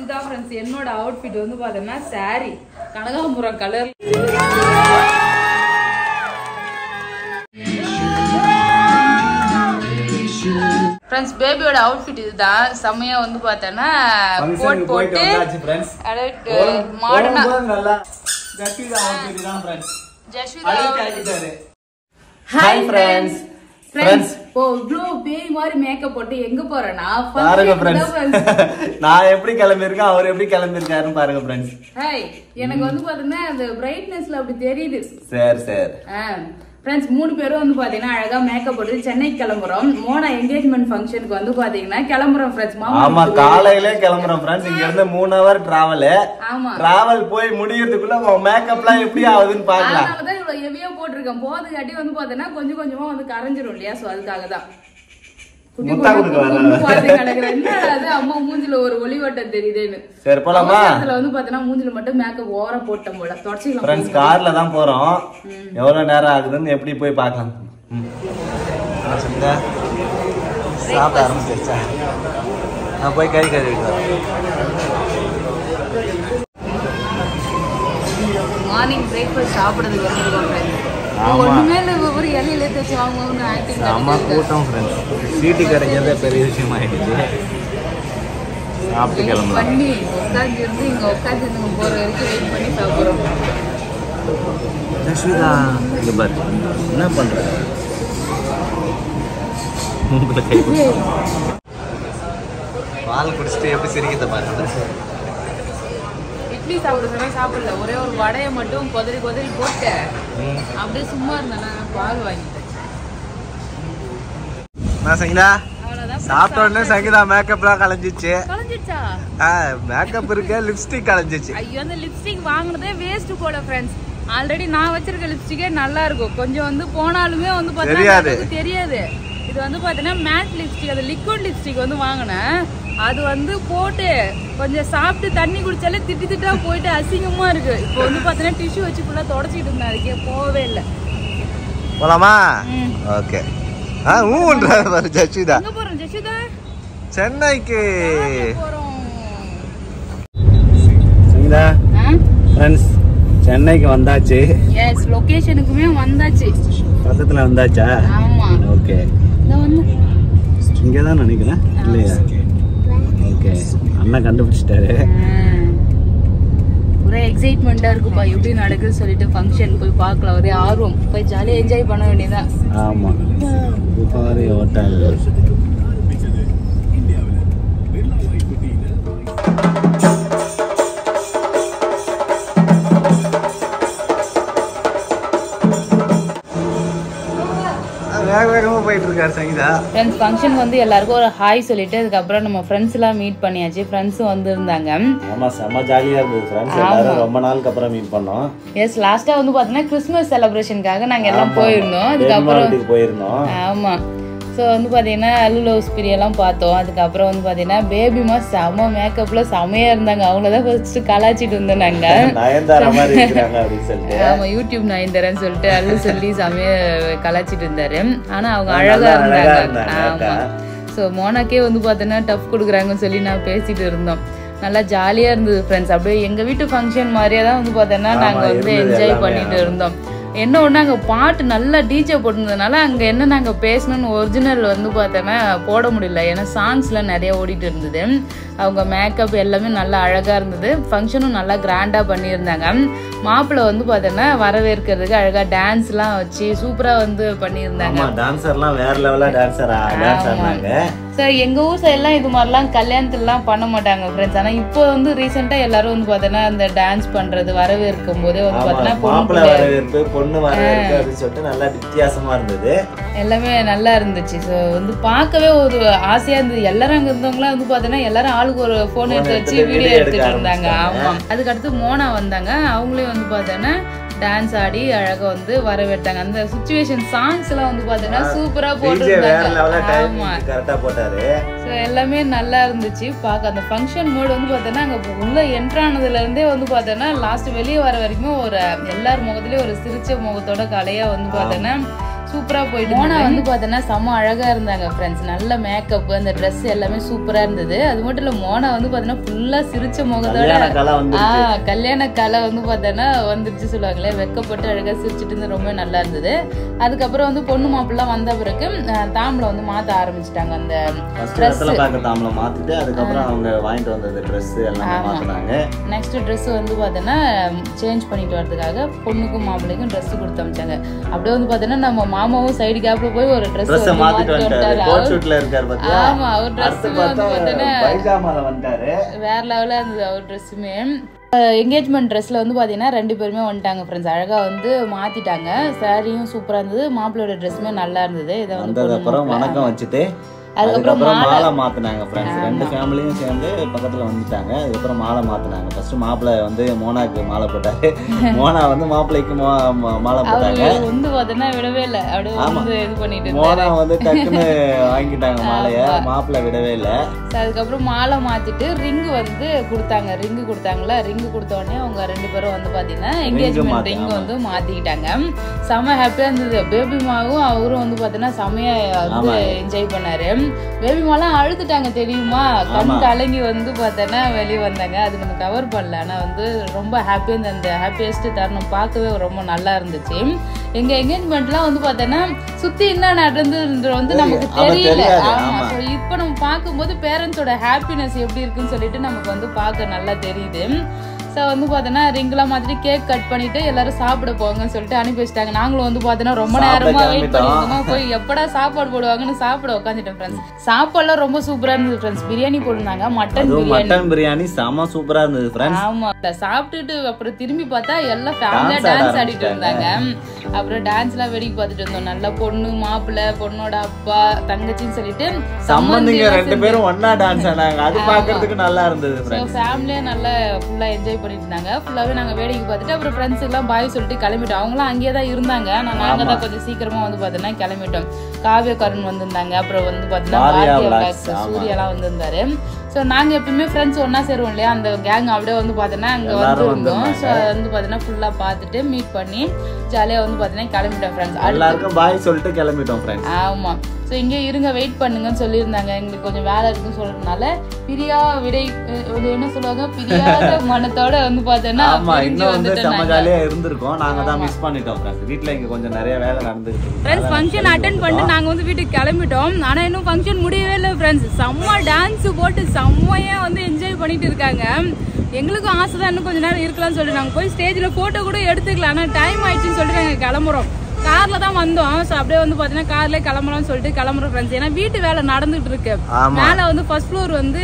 இதுதான் ஃப்ரெண்ட்ஸ் என்னோட அவுட்ஃபிட் வந்து பார்த்தோம்னா சாரி கனகாம்பரம் கலர். ஃப்ரெண்ட்ஸ் பேபியோட அவுட்ஃபிட் இதுதான். செம்மையா வந்து பார்த்தோன்னா கோட் போட்டு மாடர்னா hi friends. Friends oh blue பேய் மாதிரி மேக்கப் போட்டு எங்க போறேன்னா பாருங்க ஃப்ரெண்ட்ஸ், நான் எப்படி கிளம்பியிருக்கேன் அவர் எப்படி கிளம்பியிருக்காருன்னு பாருங்க ஃப்ரெண்ட்ஸ். ஹாய், எனக்கு வந்து பாத்தீங்கன்னா அந்த பிரைட்னஸ்ல அப்படி தெரியுது. சரி சரி ஃப்ரெண்ட்ஸ் 3 பேரும் வந்து பாத்தீங்கன்னா அழகா மேக்கப் போட்டு சென்னை கிளம்புறோம். மோனா என்கேஜ்மெண்ட் ஃபங்க்ஷனுக்கு வந்து பாத்தீங்கன்னா கிளம்புறோம் ஃப்ரெண்ட்ஸ். ஆமா காலையிலே கிளம்புறோம் ஃப்ரெண்ட்ஸ். இங்க இருந்து 3 ஹவர் டிராவல். ஆமா டிராவல் போய் முடியறதுக்குள்ள மேக்கப்லாம் எப்படி ஆகுதுன்னு பாக்கலாம். அதனாலதான் இவ்வளவு ஹெவியா போட்டிருக்கேன். போறதுக்காட்டி வந்து பாத்தீங்கன்னா கொஞ்சம் கொஞ்சமா வந்து கரைஞ்சிரும் இல்லையா, சோ அதுக்காக தான். அம்மா மூஞ்சில ஒரு ஒளிவட்டம் தெரியுதுன்னு. சரி போலாமா? அதுல வந்து பாத்தீங்கன்னா மூஞ்சில மட்டும் மேக்கப் ஓவரா போட்டோம் போல. தொடச்சிக்கலாம் ஃப்ரெண்ட்ஸ். கார்ல தான் போறோம். எவ்வளவு நேரம் ஆகுதுன்னு எப்படி போய் பார்க்கலாம். சாப்பிட ஆரம்பிச்சிருச்சா? நான் போய் கறி மார்னிங் பிரேக்ஃபாஸ்ட் சாப்பிடுறதுக்கு வந்துருக்கோம். ஒரு இலையில தேய்ச்சி வாங்குவோம்னு ஆக்டிங். அம்மா கூட்டம் ஃப்ரெண்ட்ஸ். சீட்டு கிடைக்கிறதே பெரிய விஷயம் ஆயிடுச்சு. சாப்பிட்டு கிளம்பலாம் பண்ணி உட்காந்து இருந்து இங்க உட்காந்து போற வரைக்கும் வெயிட் பண்ணி சாப்பிடுறோம். ஜஸ்விதா இங்க பாரு என்ன பண்ற? மூக்குல கை பால் குடிச்சிட்டு எப்படி சிரிக்கிறத பாருங்க. இட்லி சாப்பிடுறதுனா சாப்பிடல, ஒரே ஒரு வடையை மட்டும் கொதறி போட்டு அப்படியே சும்மா இருந்தேன். பால் வாங்கிட்டேன். சாப்பிட்ட உடனே சங்கீதா மேக்கப்லாம் கலைஞ்சிச்சு. மேக்கப் இருக்க லிப்ஸ்டிக் கலைஞ்சிச்சு. ஐயோ அந்த லிப்ஸ்டிக் வாங்குனதே வேஸ்ட் போல ஃப்ரெண்ட்ஸ். ஆல்ரெடி நான் வச்சிருக்க லிப்ஸ்டிக்கே நல்லா இருக்கும். கொஞ்சம் வந்து போனாலுமே வந்து பார்த்தீங்கன்னா தெரியாது. இது வந்து பார்த்தீங்கன்னா மேட் லிப்ஸ்டிக், அது லிக்விட் லிப்ஸ்டிக் வந்து வாங்கினேன். அது வந்து போட்டு கொஞ்சம் சாப்பிட்டு தண்ணி குடிச்சாலே திட்டா போயிட்டு அசிங்கமா இருக்கு. இப்போ வந்து பார்த்தீங்கன்னா டிஷ்யூ வச்சு ஃபுல்லா தொடச்சிட்டு இருந்தேன். அதுக்கே போகவே இல்லை. போலாமா? ஓகே. ஜஸ்விதா எங்க போறோம்? ஜஸ்விதா சென்னைக்கு போறோம். சங்கீதா ஃப்ரெண்ட்ஸ் சென்னைக்கு வந்தாச்சு. எஸ் லொகேஷனுக்குமே வந்தாச்சு. பக்கத்துல வந்தாச்சா? ஆமா. ஓகே. நான் வந்து இங்க தான் நினைக்கிறேன் இல்லையா? ஓகே. அண்ணா கண்டுபிடிச்சிட்டாரு. ஒரே எக்ஸைட்மெண்டா இருக்குப்பா எப்படி நடக்குது சொல்லிட்டு ஃபங்க்ஷன் போய் பார்க்கலாம். ஒரே ஆர்வம். போய் ஜாலியா என்ஜாய் பண்ண வேண்டியதான். ஆமா பாரு ஹோட்டல். வேகமா போயிட்டு இருக்காரு சங்கீதா. ஃப்ரெண்ட்ஸ் ஃபங்க்ஷன் வந்து எல்லாருக்கும் ஒரு ஹாய் சொல்லிட்டு அதுக்கப்புறம் நம்ம ஃப்ரெண்ட்ஸ் எல்லாம் மீட் பண்ணியாச்சு. ஃப்ரெண்ட்ஸும் வந்திருந்தாங்க. ஆமா செம்ம ஜாலியா இருந்தது ஃப்ரெண்ட்ஸ். எல்லாரும் ரொம்ப நாளுக்கு அப்புறம் மீட் பண்ணோம். எஸ் லாஸ்டா வந்து பாத்தீங்கன்னா கிறிஸ்மஸ் செலிப்ரேஷனுக்காக நாங்க எல்லாம் போயிருந்தோம். அதுக்கப்புறம் போயிருந்தோம். ஆமா. ஸோ வந்து பார்த்தீங்கன்னா லவ்ஸ் பீரியெல்லாம் பார்த்தோம். அதுக்கப்புறம் வந்து பார்த்தீங்கன்னா பேபிமா செம்ம மேக்கப்ல செம்மையா இருந்தாங்க. அவங்களதான் ஃபர்ஸ்ட் கலாச்சிட்டு இருந்தோம் நாங்கள். ஆமாம் யூடியூப் நயன்தாரான்னு சொல்லிட்டு அல்லு சொல்லி செம்மையா கலாச்சிட்டு இருந்தாரு. ஆனால் அவங்க அழகா இருந்தாங்க. ஆமாம். ஸோ மோனாக்கே வந்து பார்த்தீங்கன்னா டஃப் கொடுக்குறாங்கன்னு சொல்லி நான் பேசிட்டு இருந்தோம். நல்லா ஜாலியாக இருந்தது ஃப்ரெண்ட்ஸ். அப்படியே எங்கள் வீட்டு ஃபங்க்ஷன் மாதிரியே தான் வந்து பார்த்தோன்னா நாங்கள் வந்து என்ஜாய் பண்ணிட்டு இருந்தோம். என்ன ஒன்று அங்கே பாட்டு நல்லா டிஜே போட்டிருந்ததுனால அங்கே என்ன நாங்கள் பேசணும்னு ஒரிஜினல் வந்து பார்த்தோன்னா போட முடியல. ஏன்னா சாங்ஸ்லாம் நிறைய ஓடிட்டு இருந்தது. அவங்க மேக்கப் எல்லாமே நல்லா அழகாக இருந்தது. ஃபங்க்ஷனும் நல்லா கிராண்டாக பண்ணியிருந்தாங்க. மாப்பிள்ளை வந்து பார்த்தோன்னா வரவேற்கிறதுக்கு அழகாக டான்ஸ்லாம் வச்சு சூப்பராக வந்து பண்ணியிருந்தாங்க. டான்ஸர்லாம் வேற லெவலாக டான்ஸர் ஆனாங்க. சார் எங்கள் ஊர் சைட்லாம் இது மாதிரிலாம் கல்யாணத்துலலாம் பண்ண மாட்டாங்க ஃப்ரெண்ட்ஸ். ஆனால் இப்போ வந்து ரீசெண்டாக எல்லாரும் வந்து பார்த்தோன்னா அந்த டான்ஸ் பண்ணுறது வரவேற்கும் போதே வந்து பார்த்தோன்னா பொண்ணு வரவேற்பு அப்படின்னு சொல்லிட்டு நல்லா வித்தியாசமா இருந்தது. எல்லாமே நல்லா இருந்துச்சு. ஸோ வந்து பார்க்கவே ஒரு ஆசையாக இருந்தது. எல்லாரும் அங்கே இருந்தவங்களாம் வந்து பார்த்தோன்னா எல்லாரும் ஆளுக்கு ஒரு ஃபோன் எடுத்து வச்சு வீடியோ எடுத்துட்டு இருந்தாங்க. ஆமாம். அதுக்கடுத்து மோனா வந்தாங்க. அவங்களையும் வந்து பார்த்தோன்னா டான்ஸ் ஆடி அழகா வந்து வரவேற்றாங்க. அந்த சிச்சுவேஷன் சாங்ஸ் எல்லாம் வந்து பார்த்தோன்னா சூப்பரா போட்டாரு. ஸோ எல்லாமே நல்லா இருந்துச்சு பார்க்க. அந்த ஃபங்க்ஷன் மோடு வந்து பார்த்தோன்னா அங்கே உள்ள என்ட்ரானதுல இருந்தே வந்து பார்த்தோன்னா லாஸ்ட் வெளியே வர வரைக்கும் ஒரு எல்லார் முகத்துலேயும் ஒரு சிரிச்ச முகத்தோட கலையா வந்து பார்த்தோன்னா சூப்பரா போயிட்டு மோனா வந்து பார்த்தோன்னா செம்ம அழகா இருந்தாங்க ஃப்ரெண்ட்ஸ். நல்ல மேக்கப், அந்த ட்ரெஸ் எல்லாமே சூப்பரா இருந்தது. அது மட்டும் இல்ல மோனா வந்து பார்த்தோன்னா ஃபுல்லா சிரிச்ச முகத்தோட கல்யாண கலை வந்து பார்த்தோன்னா வந்துருச்சு சொல்லுவாங்களே, வெக்கப்பட்டு அழகா சிரிச்சுட்டு இருந்து ரொம்ப நல்லா இருந்தது. அதுக்கப்புறம் வந்து பொண்ணு மாப்பிள்ளாம் வந்த பிறகு தாம்பளை வந்து மாத்த ஆரம்பிச்சிட்டாங்க. அந்த தாம்பளை மாத்திட்டு அதுக்கப்புறம் அவங்க வாங்கிட்டு வந்தது ட்ரெஸ் எல்லாம் மாத்தினாங்க. நெக்ஸ்ட் ட்ரெஸ் வந்து பார்த்தோன்னா சேஞ்ச் பண்ணிட்டு வரதுக்காக பொண்ணுக்கும் மாப்பிள்ளைக்கும் ட்ரெஸ் கொடுத்து அமைச்சாங்க. அப்படியே வந்து பார்த்தோன்னா நம்ம மாமாவும் சைடு கேப்ல போய் ஒரு ட்ரெஸ் மாத்திட்டு வந்துட்டாரு. ஆமா, அவர் ட்ரெஸ் வந்து பார்த்தோன்னா வேற லெவலா இருந்தது அவர் ட்ரெஸ்ஸுமே. என்கேஜ்மெண்ட் ட்ரெஸ்ல வந்து பாத்தீங்கன்னா 2 பேருமே வந்துட்டாங்க ஃப்ரெண்ட்ஸ். அழகா வந்து மாத்திட்டாங்க. சாரியும் சூப்பரா இருந்தது, மாப்பிள்ளையோட ட்ரெஸ்ஸுமே நல்லா இருந்தது. இதை வந்து வணக்கம் வச்சுட்டு அதுக்கப்புறம் மாலை மாத்தினாங்க ஃப்ரெண்ட்ஸ். 2 ஃபேமிலியும் சேர்ந்து பக்கத்துல வந்துட்டாங்க. அதுக்கப்புறம் மாலை மாத்தினாங்க. ஃபர்ஸ்ட் மாப்பிள்ளை வந்து மோனாக்கு மாலை போட்டாரு, மோனா வந்து மாப்பிள்ளைக்கு மாலை போட்டாங்க. வந்து பார்த்தோன்னா விடவே இல்லை, அப்படியே வந்து இது பண்ணிட்டு மோனா வந்து டக்குன்னு வாங்கிட்டாங்க மாலைய, மாப்பிள்ளை விடவே இல்லை. அதுக்கப்புறம் மாலை மாத்திட்டு ரிங் வந்து கொடுத்தாங்க. ரிங்கு கொடுத்தாங்களா, ரிங்கு கொடுத்த உடனே அவங்க 2 பேரும் வந்து பாத்தீங்கன்னா என்கேஜ்மெண்ட் ரிங் வந்து மாத்திக்கிட்டாங்க. செம ஹாப்பியா இருந்தது. பேபி மாவும் அவரும் வந்து பாத்தீங்கன்னா செமையா வந்து என்ஜாய் பண்ணாரு. பேபி மாலாம் அழுதுட்டாங்க தெரியுமா, கண் கலங்கி வந்து பார்த்தோன்னா வெளியே வந்தாங்க. அது நம்ம கவர் பண்ணல. ஆனால் வந்து ரொம்ப ஹாப்பியாக இருந்த அந்த ஹாப்பியஸ்ட் தருணம் பார்க்கவே ரொம்ப நல்லா இருந்துச்சு. எங்க என்கேஜ்மெண்ட்லாம் வந்து பார்த்தோன்னா சுத்தி என்ன நடந்தது வந்து நமக்கு தெரியல. ஆமா, ஸோ இப்போ நம்ம பார்க்கும்போது பேரண்ட்ஸோட ஹாப்பினஸ் எப்படி இருக்குன்னு சொல்லிட்டு நமக்கு வந்து பார்க்க நல்லா தெரியுது. ஸோ வந்து பார்த்தோன்னா ரிங்லாம் மாதிரி கேக் கட் பண்ணிட்டு எல்லாரும் சாப்பிட போங்கன்னு சொல்லிட்டு அனுப்பி வச்சிட்டாங்க. நாங்களும் வந்து பார்த்தோன்னா ரொம்ப நேரமா வெயிட் பண்ணிருந்தோமா, போய் எப்படா சாப்பாடு போடுவாங்கன்னு சாப்பிட உட்காந்துட்டேன் ஃப்ரெண்ட்ஸ். சாப்பாடுலாம் ரொம்ப சூப்பரா இருந்தது ஃப்ரெண்ட்ஸ். பிரியாணி போட்டிருந்தாங்க, மட்டன் பிரியாணி செம சூப்பரா இருந்தது ஃப்ரெண்ட்ஸ். ஆமா, சாப்பிட்டுட்டு அப்புறம் திரும்பி பார்த்தா எல்லாம் ஃபேமிலியா டான்ஸ் ஆடிட்டு இருந்தாங்க. அப்புறம் டான்ஸ்லாம் வேடிக்கை பார்த்துட்டு இருந்தோம். நல்லா பொண்ணு மாப்பிள்ளை, பொண்ணோட அப்பா, தங்கச்சின்னு சொல்லிட்டு சம்பந்திங்க 2 பேரும் ஒண்ணா டான்ஸ் ஆனாங்க. அது பார்க்கிறதுக்கு நல்லா இருந்தது ஃப்ரெண்ட்ஸ். ஃபேமிலியா நல்லா ஃபுல்லா என்ஜாய் பண்ணிட்டு இருந்தாங்க. ஃபுல்லாவே நாங்க வேடிக்கை பார்த்துட்டு அப்புறம் ஃப்ரெண்ட்ஸ் எல்லாம் பாய் சொல்லிட்டு கிளம்பிட்டோம். அவங்களாம் அங்கேயே தான் இருந்தாங்க. நாங்க தான் கொஞ்சம் சீக்கிரமா வந்து பார்த்தோன்னா கிளம்பிட்டோம். காவிய கருண் வந்திருந்தாங்க. அப்புறம் வந்து பார்த்தீங்கன்னா சூர்யாலாம் வந்திருந்தாரு. ஸோ நாங்கள் எப்பயுமே ஃப்ரெண்ட்ஸ் ஒன்னா சேருவோம் இல்லையா, அந்த கேங் அப்படியே வந்து பார்த்தோன்னா அங்கே வந்துருந்தோம். ஸோ வந்து பார்த்தீங்கன்னா ஃபுல்லாக பார்த்துட்டு மீட் பண்ணி ஜாலியாக வந்து பார்த்தீங்கன்னா கிளம்பிட்டோம் ஃப்ரெண்ட்ஸ். எல்லாருக்கும் பாய் சொல்லிட்டு கிளம்பிட்டோம் ஃப்ரெண்ட்ஸ். ஆமாம், ஸோ இங்கே இருங்க வெயிட் பண்ணுங்கன்னு சொல்லியிருந்தாங்க. எங்களுக்கு கொஞ்சம் வேலை இருக்குன்னு சொல்றதுனால பிரியா விடை என்ன சொல்லுவாங்க, பிரியாத மனத்தோட வந்து பார்த்தோன்னா இருந்திருக்கோம். நாங்க தான் மிஸ் பண்ணிட்டோம் ஃப்ரெண்ட்ஸ். வீட்டில் இங்கே கொஞ்சம் நிறைய வேலை நடந்துருக்கு ஃப்ரெண்ட்ஸ். ஃபங்க்ஷன் அட்டென்ட் பண்ணிட்டு நாங்கள் வந்து வீட்டுக்கு கிளம்பிட்டோம். ஆனால் இன்னும் ஃபங்க்ஷன் முடியவே இல்லை ஃப்ரெண்ட்ஸ். செம்ம டான்ஸ் போட்டு செம்மையா வந்து என்ஜாய் பண்ணிட்டு இருக்காங்க. எங்களுக்கும் ஆசை தான் இன்னும் கொஞ்சம் நேரம் இருக்கலாம்னு சொல்லிட்டு நாங்கள் போய் ஸ்டேஜில் ஃபோட்டோ கூட எடுத்துக்கலாம். ஆனால் டைம் ஆயிடுச்சுன்னு சொல்லிட்டு நாங்கள் கிளம்புறோம். கார்ல தான் வந்தோம். ஸோ அப்படியே வந்து பார்த்தீங்கன்னா கார்ல கிளம்பலாம்னு சொல்லிட்டு கிளம்புறோம் ஃப்ரெண்ட்ஸ். ஏன்னா வீட்டு வேலை நடந்துட்டு இருக்கு. மேல வந்து ஃபர்ஸ்ட் ஃப்ளோர் வந்து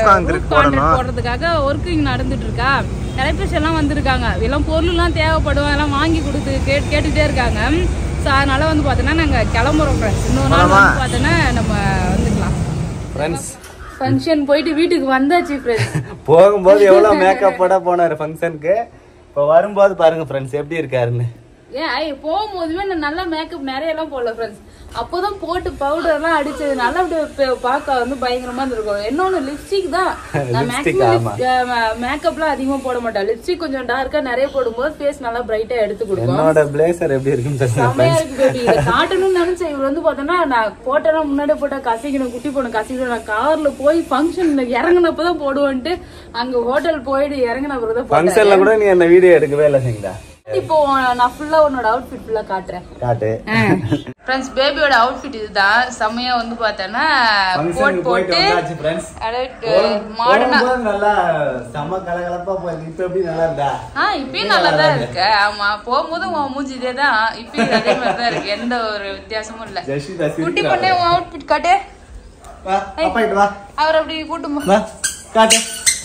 போடுறதுக்காக ஒர்க்கிங் நடந்துட்டு இருக்கா. எலக்ட்ரிஷியன் எல்லாம் வந்திருக்காங்க. எல்லாம் பொருள் எல்லாம் தேவைப்படும், எல்லாம் வாங்கி கொடுத்து கேட்டுட்டே இருக்காங்க. ஸோ அதனால வந்து பார்த்தீங்கன்னா நாங்கள் கிளம்புறோம் ஃப்ரெண்ட்ஸ். இன்னொரு நாள் வந்து பார்த்தீங்கன்னா நம்ம வந்துக்கலாம் ஃப்ரெண்ட்ஸ். ஃபங்க்ஷன் போயிட்டு வீட்டுக்கு வந்தாச்சு ஃப்ரெண்ட்ஸ். போகும்போது எவ்வளவு மேக்கப் போட போனாரு ஃபங்க்ஷனுக்கு. இப்போ வரும்போது பாருங்க ஃப்ரெண்ட்ஸ் எப்படி இருக்காருன்னு. ஏன் போகும்போதுமே நான் நல்லா மேக்கப் நிறைய எல்லாம் போடல ஃப்ரெண்ட்ஸ். அப்போதான் போட்டு பவுடர் எல்லாம் அடிச்சது நல்லா அப்படியே பார்க்க வந்து பயங்கரமா இருக்கும். இன்னொன்னு லிப்ஸ்டிக் தான். நான் மேக்கப்லாம் அதிகமா போட மாட்டேன். லிப்ஸ்டிக் கொஞ்சம் டார்க்கா நிறைய போடும்போது ஃபேஸ் நல்லா பிரைட்டா எடுத்து கொடுக்கும். என்னோட பிளேசர் எப்படி இருக்குன்னு செமையா இருக்கு பேபி. இதை காட்டணும்னு நினைச்சேன். இவர் வந்து பார்த்தோன்னா நான் போட்டெல்லாம் முன்னாடி போட்டா கசிக்கணும், குட்டி போன கசிக்கணும். நான் கார்ல போய் ஃபங்க்ஷன்ல இறங்கினப்பதான் போடுவேன்ட்டு அங்க ஹோட்டல் போயிட்டு இறங்கின பிறகு ஃபங்க்ஷன்ல கூட நீ அந்த வீடியோ எடுக்கவே இல்லை சரிங்களா? இப்போ நான் ஃபுல்லா உன்னோட அவுட்ஃபிட் ஃபுல்லா காட்டுறேன். காட்டு ஃப்ரெண்ட்ஸ். பேபியோட அவுட்ஃபிட் இதுதான். செமையா வந்து பார்த்தேன்னா கோட் போட்டு மாடர்னா நல்லா செம கலகலப்பா போய் இப்ப எப்படி நல்லா இருந்தா? இப்பயும் நல்லா தான் இருக்கு. ஆமா, போகும்போது உன் மூஞ்சி இதே தான், இப்பயும் அதே மாதிரி தான் இருக்கு. எந்த ஒரு வித்தியாசமும் இல்ல. குட்டி பொண்ணே உன் அவுட்ஃபிட் காட்டு. அவர் அப்படி கூட்டும் காட்டு.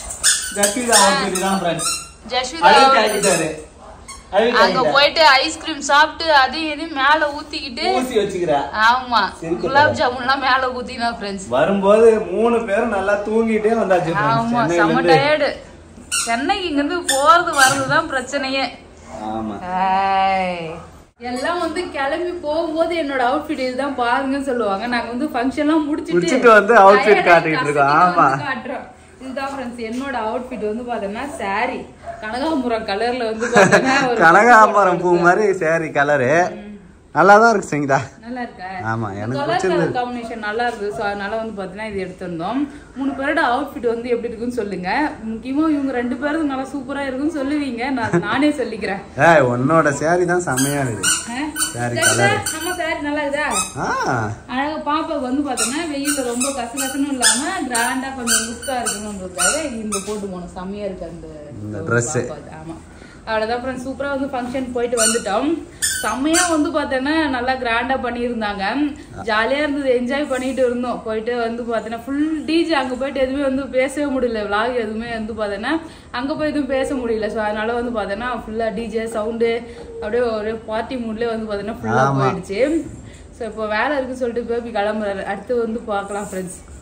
ஜஸ்விதா அங்க போயிட்டு ஐஸ்கிரீம் சாப்பிட்டு அதையும் எதையும் மேல ஊத்திக்கிட்டு ஊசி வச்சுக்கிறா. ஆமா, குலாப் ஜாமுன் எல்லாம் மேல ஊத்தினா ஃப்ரெண்ட்ஸ். வரும்போது 3 பேரும் நல்லா தூங்கிட்டே வந்தாச்சு. ஆமா, செம்ம டயர்டு. சென்னைக்கு இங்க இருந்து போறது வரதுதான் பிரச்சனையே. ஆமா, எல்லாம் வந்து கிளம்பி போகும்போது என்னோட அவுட்ஃபிட் இதுதான் பாருங்கன்னு சொல்லுவாங்க. நாங்க வந்து ஃபங்க்ஷன் எல்லாம் முடிச்சிட்டு வந்து அவுட்ஃபிட் காட்டிட்டு இருக்கோம். ஆமா, காட்டுறோம். இதுதான் ஃப்ரெண்ட்ஸ் என்னோட அவுட்ஃபிட் வந்து பாத்தீங்கன்னா சாரி கனகாம்பரம் கலர்ல வந்து பாத்தீங்கன்னா கனகாம்பரம் பூ மாதிரி சாரி கலரு. நல்லா தான் இருக்கு சங்கீதா. நல்லா இருக்கா? ஆமா, எனக்கு கலர் பிடிச்சிருந்தது. காம்பினேஷன் நல்லா இருக்கு. ஸோ அதனால வந்து பார்த்தீங்கன்னா இது எடுத்திருந்தோம். 3 பேரோட அவுட்ஃபிட் வந்து எப்படி இருக்குன்னு சொல்லுங்க. முக்கியமா இவங்க 2 பேரும் நல்லா சூப்பரா இருக்குன்னு சொல்லுவீங்க. நானே சொல்லிக்கிறேன். உன்னோட சாரி தான் செம்மையா இருக்கு. சாரி கலர் நம்ம சாரி நல்லா இருக்குதா? அழகா பாப்பா வந்து பார்த்தோன்னா வெயில ரொம்ப கசகசன்னு இல்லாம கிராண்டா கொஞ்சம் லுக்கா இருக்கணும்ன்றதுக்காக இந்த போட்டு போனோம். செம்மையா இருக்கு அந்த ட்ரெஸ். ஆமா, அவ்வளோதான் ஃப்ரெண்ட்ஸ். சூப்பராக வந்து ஃபங்க்ஷன் போயிட்டு வந்துட்டோம். செம்மையாக வந்து பார்த்தோன்னா நல்லா கிராண்டாக பண்ணியிருந்தாங்க. ஜாலியாக இருந்தது, என்ஜாய் பண்ணிட்டு இருந்தோம். போயிட்டு வந்து பார்த்தோன்னா ஃபுல் டிஜே. அங்கே போயிட்டு எதுவுமே வந்து பேசவே முடியல. விளாக் எதுவுமே வந்து பார்த்தோன்னா அங்கே போய் எதுவும் பேச முடியல. ஸோ அதனால வந்து பார்த்தோன்னா ஃபுல்லாக டிஜே சவுண்டு அப்படியே ஒரு பார்ட்டி மூட்லேயே வந்து பார்த்தோன்னா ஃபுல்லாக போயிடுச்சு. ஸோ இப்போ வேலை இருக்குன்னு சொல்லிட்டு பேபி கிளம்புறாரு. அடுத்து வந்து பார்க்கலாம் ஃப்ரெண்ட்ஸ்.